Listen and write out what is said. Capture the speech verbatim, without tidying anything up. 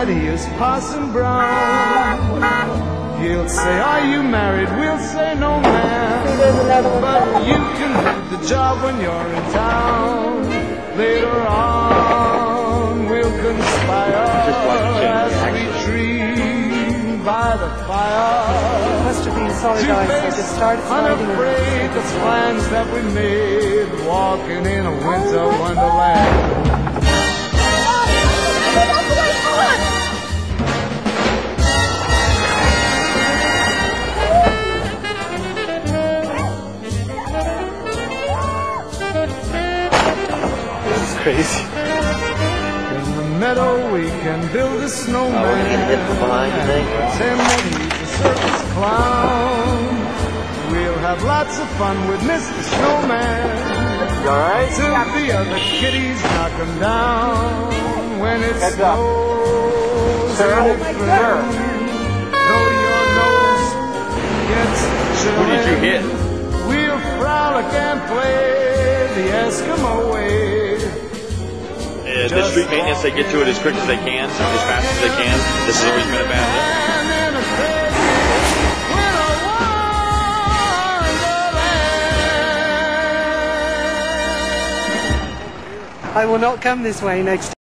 that he is Parson Brown. He'll say, are you married? We'll say, no, man. But you can do the job when you're in town. Later on, we'll conspire as we dream by the fire. Must have been sorry, guys. I just started unafraid the plans that we made, walking in a winter wonderland. Crazy. In the meadow we can build a snowman. Oh, we can hit from behind, you think? Pretend that he's a circus clown. We'll have lots of fun with Mister Snowman. You alright? Till the other kitties knock him down. When it Heads snows Sir, and oh it my flings, though your nose gets chilly. Who did you hit? We'll frolic and play the Eskimo way. Uh, the street maintenance, they get to it as quick as they can, as fast as they can. This has always been a bad I will not come this way next time.